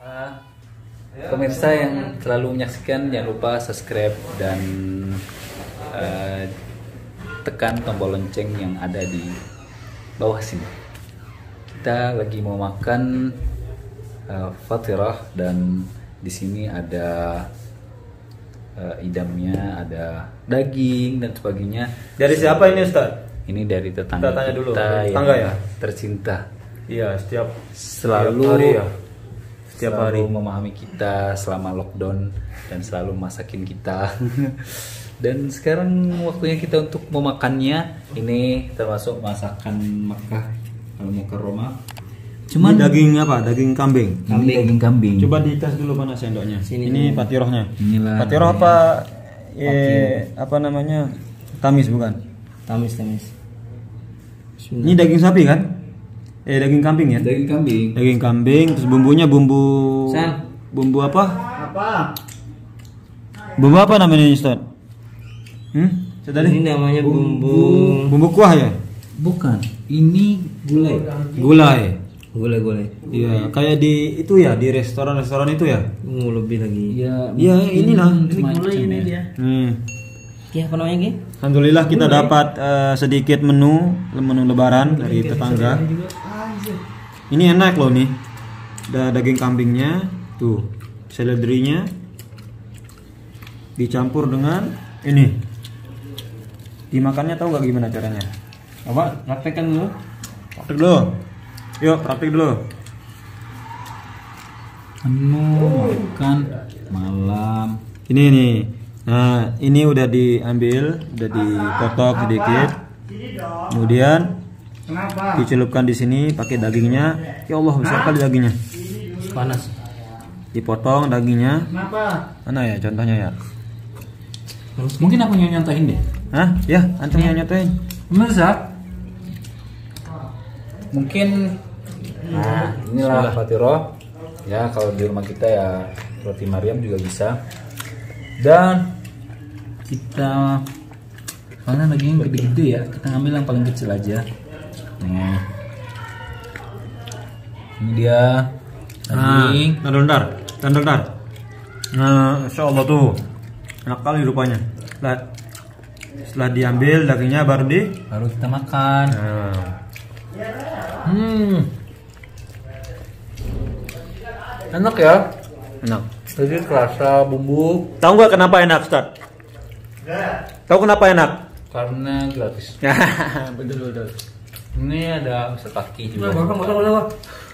Pemirsa yang selalu menyaksikan, jangan lupa subscribe dan tekan tombol lonceng yang ada di bawah sini. Kita lagi mau makan fatirah dan di sini ada idamnya, ada daging dan sebagainya. Dari siapa ini, Ustaz? Ini dari tetangga Kita tanya dulu. kita Tetangga yang ya? tercinta. Iya, Selalu hari ya. Setiap hari memahami kita selama lockdown dan selalu masakin kita. Dan sekarang waktunya kita untuk memakannya. Ini termasuk masakan Makkah Al-Mukarramah. Cuman daging apa? Daging kambing. Daging kambing. Coba dites dulu mana sendoknya. Ini patirohnya. Inilah. Patiroh apa? Apa namanya? Tamis bukan? Tamis. Ini daging sapi kan? Daging kambing ya? Daging kambing. Daging kambing, terus bumbunya bumbu apa? Bumbu apa namanya ini, Ustaz? Ini namanya bumbu kuah ya? Bukan, ini gulai. Gulai. Iya, kayak di itu ya, di restoran itu ya? Lebih lagi. Iya, inilah. Ini gulai ini dia. Ya, apa namanya, Ki? Alhamdulillah kita dapat sedikit menu lebaran dari tetangga. Ini enak loh nih. Ada daging kambingnya, tuh, seledrinya dicampur dengan ini. Dimakannya tahu nggak gimana caranya? Apa? Praktekkan dulu. Praktek dulu. Yuk, praktek dulu. Makan malam. Ini nih. Nah, ini udah diambil, udah dipotong sedikit. Kemudian dicelupkan di sini pakai dagingnya. Ya Allah, besar kali dagingnya. Panas. Dipotong dagingnya. Mana ya contohnya ya? Mungkin aku nyontohin deh. Hah? Ya, antum yang nyotoin. Pemirsa, mungkin inilah fatirah. Ya, kalau di rumah kita ya roti Maryam juga bisa. Dan kita karena dagingnya gede-gede ya, kita ngambil yang paling kecil aja. Nih, ini dia daging. Bentar. Nah, insya Allah tuh enak kali rupanya. Setelah diambil dagingnya baru kita makan. Enak ya? Enak. Jadi kerasa bumbu. Tahu nggak kenapa enak, Ustaz? Tahu kenapa enak? Karena gratis. Betul. Ini ada Ustaz Paki juga. Bapak.